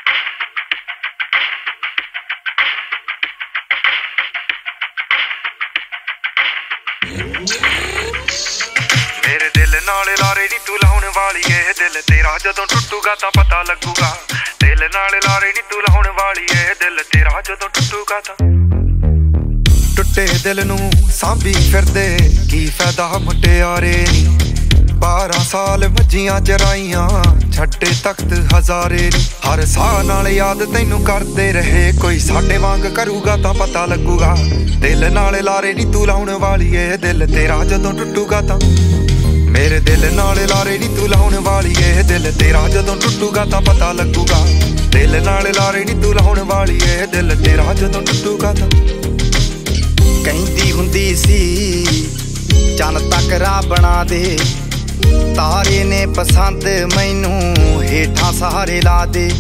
मेरे दिल नाल लारे नी तू लाउण वाली है, दिल तेरा जदों टुटूगा तां पता लगूगा। दिल नाल लारे नी तू लाउण वाली है, दिल तेरा जदों टुटूगा तां। टुटे दिल नूं सांभी फिरदे की फायदा मुटियारे नी। 12 साल मज्जियां चराइयां छड्डे तख्त हजारे नी। हर साह नाल याद तैनू करदे रहे, कोई साडे वांग करूगा तां पता लगूगा। दिल नाल लारे नी तू लाउण वाली है, दिल तेरा जदों टुटूगा तां। मेरे दिल नाल लारे नी तू लाउण वाली है, दिल तेरा जदों टुटूगा तां पता लगूगा। दिल नाल लारे नी तू लाउण वाली है, दिल तेरा जदों टुटूगा तां। कहंदी हुंदी सी चन तक राह बना दे, तारे ने पसंद मैनू हेठां सहारे ला दे।